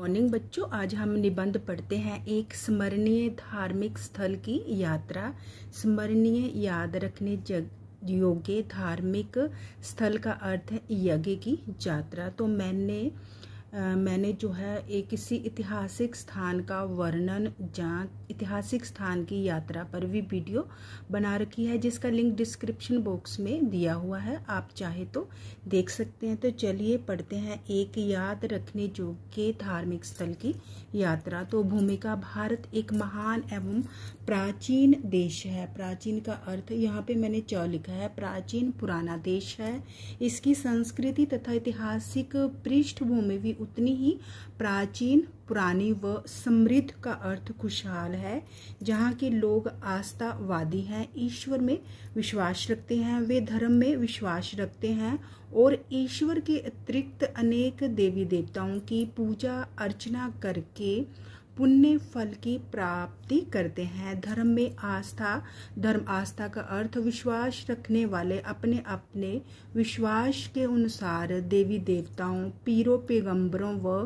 Morning बच्चों, आज हम निबंध पढ़ते हैं। एक स्मरणीय धार्मिक स्थल की यात्रा। स्मरणीय, याद रखने योग्य धार्मिक स्थल का अर्थ है यज्ञ की यात्रा। तो मैंने जो है एक किसी ऐतिहासिक स्थान का वर्णन जहाँ ऐतिहासिक स्थान की यात्रा पर भी वीडियो बना रखी है, जिसका लिंक डिस्क्रिप्शन बॉक्स में दिया हुआ है, आप चाहे तो देख सकते हैं। तो चलिए पढ़ते हैं। एक याद रखने योग्य धार्मिक स्थल की यात्रा। तो भूमिका, भारत एक महान एवं प्राचीन देश है। प्राचीन का अर्थ यहाँ पे मैंने च लिखा है, प्राचीन पुराना देश है। इसकी संस्कृति तथा ऐतिहासिक पृष्ठभूमि भी उतनी ही प्राचीन, पुरानी व समृद्ध का अर्थ खुशहाल है। जहाँ के लोग आस्थावादी हैं, ईश्वर में विश्वास रखते हैं, वे धर्म में विश्वास रखते हैं और ईश्वर के अतिरिक्त अनेक देवी देवताओं की पूजा अर्चना करके पुण्य फल की प्राप्ति करते हैं। धर्म में आस्था, धर्म आस्था का अर्थ विश्वास रखने वाले अपने अपने विश्वास के अनुसार देवी देवताओं, पीरों, पैगंबरों व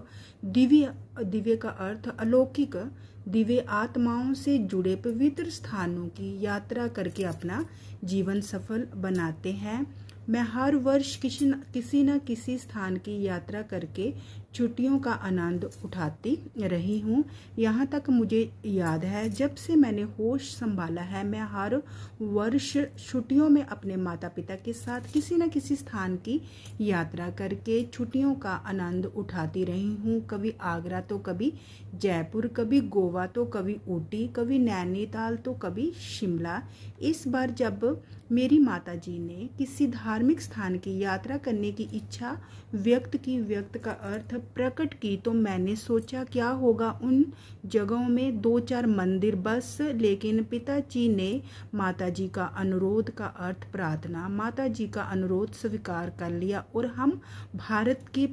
दिव्य का अर्थ अलौकिक दिव्य आत्माओं से जुड़े पवित्र स्थानों की यात्रा करके अपना जीवन सफल बनाते हैं। मैं हर वर्ष किसी न किसी स्थान की यात्रा करके छुट्टियों का आनंद उठाती रही हूँ। यहाँ तक मुझे याद है, जब से मैंने होश संभाला है, मैं हर वर्ष छुट्टियों में अपने माता पिता के साथ किसी न किसी स्थान की यात्रा करके छुट्टियों का आनंद उठाती रही हूँ। कभी आगरा तो कभी जयपुर, कभी गोवा तो कभी ऊटी, कभी नैनीताल तो कभी शिमला। इस बार जब मेरी माताजी ने किसी धार्मिक स्थान की यात्रा करने की इच्छा व्यक्त का अर्थ प्रकट की, तो मैंने सोचा क्या होगा उन जगहों में 2-4 मंदिर बस। लेकिन पिताजी ने माताजी का अनुरोध का अर्थ प्रार्थना, माताजी का अनुरोध स्वीकार कर लिया और हम भारत के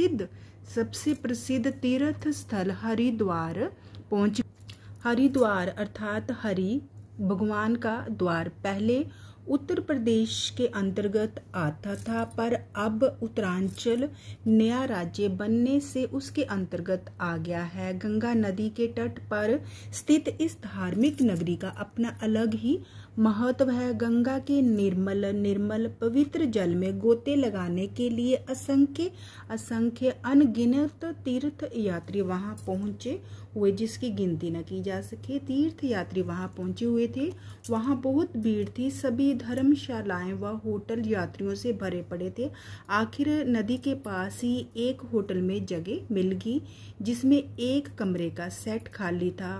सबसे प्रसिद्ध तीर्थ स्थल हरिद्वार पहुंच। हरिद्वार अर्थात हरि भगवान का द्वार पहले उत्तर प्रदेश के अंतर्गत आता था, पर अब उत्तरांचल नया राज्य बनने से उसके अंतर्गत आ गया है। गंगा नदी के तट पर स्थित इस धार्मिक नगरी का अपना अलग ही महत्व है। गंगा के निर्मल पवित्र जल में गोते लगाने के लिए असंख्य अनगिनत तीर्थ यात्री वहां पहुंचे हुए, जिसकी गिनती न की जा सके। तीर्थ यात्री वहां पहुंचे हुए थे। वहां बहुत भीड़ थी, सभी धर्मशालाएं व होटल यात्रियों से भरे पड़े थे। आखिर नदी के पास ही एक होटल में जगह मिल गई, जिसमें एक कमरे का सेट खाली था।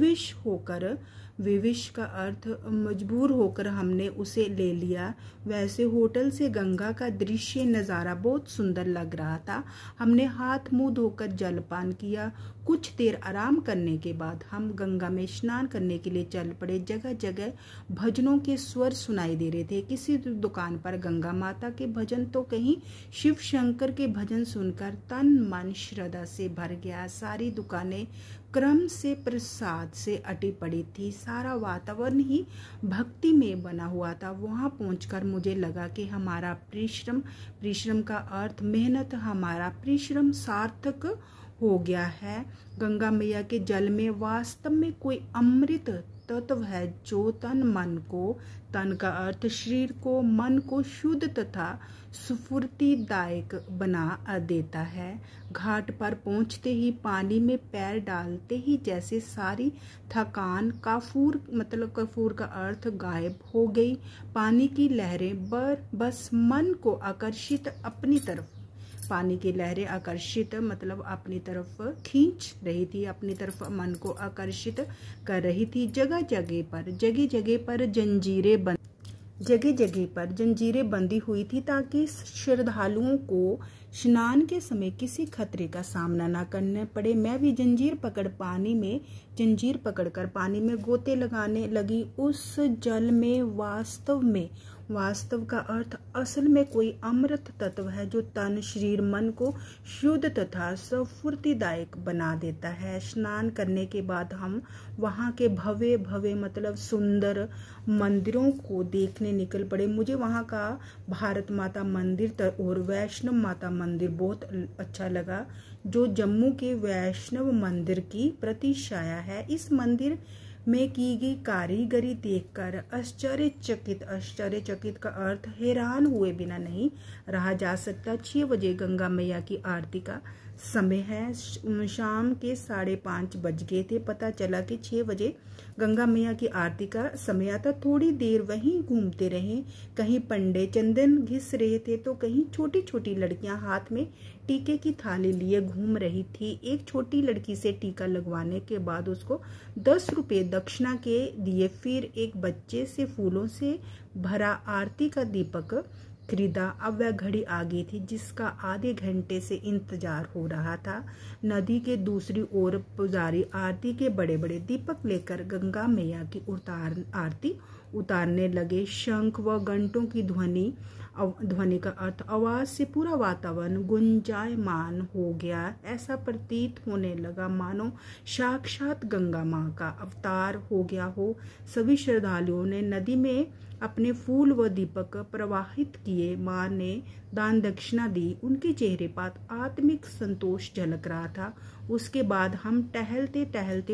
विविश का अर्थ मजबूर होकर हमने उसे ले लिया। वैसे होटल से गंगा का दृश्य नज़ारा बहुत सुंदर लग रहा था। हमने हाथ मुंह धोकर जलपान किया। कुछ देर आराम करने के बाद हम गंगा में स्नान करने के लिए चल पड़े। जगह जगह भजनों के स्वर सुनाई दे रहे थे। किसी दुकान पर गंगा माता के भजन तो कहीं शिव शंकर के भजन सुनकर तन मन श्रद्धा से भर गया। सारी दुकानें क्रम से प्रसाद से अटी पड़ी थी। सारा वातावरण ही भक्ति में बना हुआ था। वहां पहुंचकर मुझे लगा कि हमारा परिश्रम का अर्थ मेहनत, हमारा परिश्रम सार्थक हो गया है। गंगा मैया के जल में वास्तव में कोई अमृत तत्व है जो तन का अर्थ शरीर को, मन को शुद्ध तथा स्फूर्तिदायक बना देता है। घाट पर पहुंचते ही, पानी में पैर डालते ही जैसे सारी थकान कफूर का अर्थ गायब हो गई। पानी की लहरें बस मन को आकर्षित अपनी तरफ, पानी की लहरें आकर्षित अपनी तरफ खींच रही थी, अपनी तरफ मन को आकर्षित कर रही थी। जगह जगह पर जंजीरें बंधी हुई थी, ताकि श्रद्धालुओं को स्नान के समय किसी खतरे का सामना न करना पड़े। मैं भी जंजीर पकड़कर पानी में गोते लगाने लगी। उस जल में वास्तव का अर्थ असल में कोई अमृत तत्व है जो तन, शरीर, मन को शुद्ध तथा स्फूर्तिदायक बना देता है। स्नान करने के बाद हम वहाँ के भव्य सुंदर मंदिरों को देखने निकल पड़े। मुझे वहाँ का भारत माता मंदिर और वैष्णव माता मंदिर बहुत अच्छा लगा, जो जम्मू के वैष्णव मंदिर की प्रतिछाया है। इस मंदिर में की गई कारीगरी देखकर आश्चर्यचकित का अर्थ हैरान हुए बिना नहीं रहा जा सकता। 6 बजे गंगा मैया की आरती का समय है। शाम के 5:30 बज गए थे। पता चला कि 6 बजे गंगा मैया की आरती का समय आता। थोड़ी देर वहीं घूमते रहे। कहीं पंडे चंदन घिस रहे थे तो कहीं छोटी छोटी लड़कियां हाथ में टीके की थाली लिए घूम रही थी। एक छोटी लड़की से टीका लगवाने के बाद उसको 10 रुपये दक्षिणा के दिए। फिर एक बच्चे से फूलों से भरा आरती का दीपक खरीदा। अब वह घड़ी आ गई थी जिसका आधे घंटे से इंतजार हो रहा था। नदी के दूसरी ओर पुजारी आरती के बड़े बड़े दीपक लेकर गंगा मैया की आरती उतारने लगे। शंख व घंटों की ध्वनि का अर्थ आवाज से पूरा वातावरण गुंजायमान हो गया। ऐसा प्रतीत होने लगा मानो साक्षात गंगा माँ का अवतार हो गया हो। सभी श्रद्धालुओं ने नदी में अपने फूल व दीपक प्रवाहित किए। माँ ने दान दक्षिणा दी। उनके चेहरे पर आत्मिक संतोष झलक रहा था। उसके बाद हम टहलते टहलते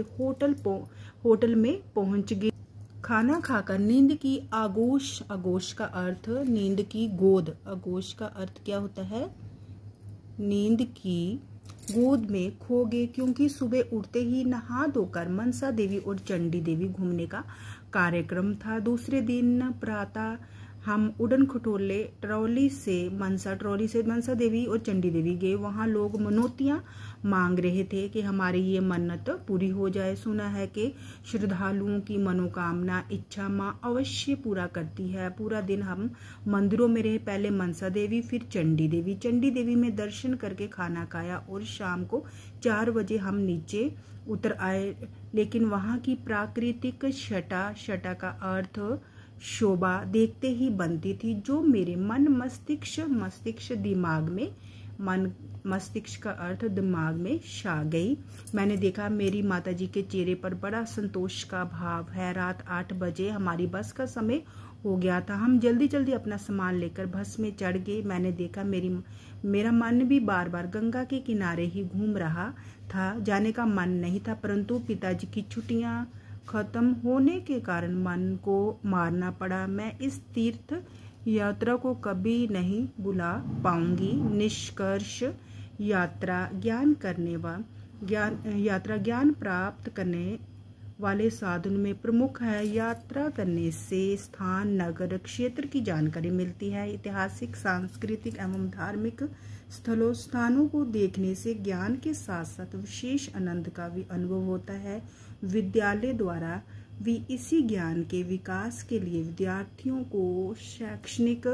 होटल में पहुंच गए। खाना खाकर नींद की आगोश का अर्थ नींद की गोद। आगोश का अर्थ क्या होता है? नींद की गोद में खो गए, क्योंकि सुबह उठते ही नहा धोकर मनसा देवी और चंडी देवी घूमने का कार्यक्रम था। दूसरे दिन प्रातः हम उड़न खटोले ट्रॉली से मनसा देवी और चंडी देवी गए। वहां लोग मनौतियां मांग रहे थे कि हमारी ये मन्नत पूरी हो जाए। सुना है कि श्रद्धालुओं की मनोकामना इच्छा माँ अवश्य पूरा करती है। पूरा दिन हम मंदिरों में रहे। पहले मनसा देवी, फिर चंडी देवी में दर्शन करके खाना खाया और शाम को 4 बजे हम नीचे उतर आए। लेकिन वहां की प्राकृतिक छटा का अर्थ शोभा देखते ही बनती थी, जो मेरे मस्तिष्क का अर्थ दिमाग में छा गई। मैंने देखा मेरी माताजी के चेहरे पर बड़ा संतोष का भाव है। रात 8 बजे हमारी बस का समय हो गया था। हम जल्दी जल्दी अपना सामान लेकर बस में चढ़ गए। मैंने देखा मेरा मन भी बार बार गंगा के किनारे ही घूम रहा था। जाने का मन नहीं था, परंतु पिताजी की छुट्टियां खत्म होने के कारण मन को मारना पड़ा। मैं इस तीर्थ यात्रा को कभी नहीं भुला पाऊंगी। निष्कर्ष यात्रा ज्ञान प्राप्त करने वाले साधन में प्रमुख है। यात्रा करने से स्थान, नगर, क्षेत्र की जानकारी मिलती है। ऐतिहासिक, सांस्कृतिक एवं धार्मिक स्थानों को देखने से ज्ञान के साथ साथ विशेष आनंद का भी अनुभव होता है। विद्यालय द्वारा भी इसी ज्ञान के विकास के लिए विद्यार्थियों को शैक्षणिक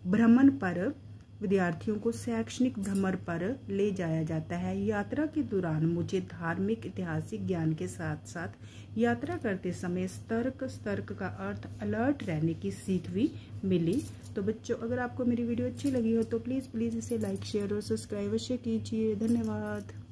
भ्रमण पर ले जाया जाता है। यात्रा के दौरान मुझे धार्मिक ऐतिहासिक ज्ञान के साथ साथ यात्रा करते समय सतर्क का अर्थ अलर्ट रहने की सीख भी मिली। तो बच्चों, अगर आपको मेरी वीडियो अच्छी लगी हो तो प्लीज़ इसे लाइक, शेयर और सब्सक्राइब अवश्य कीजिए। धन्यवाद।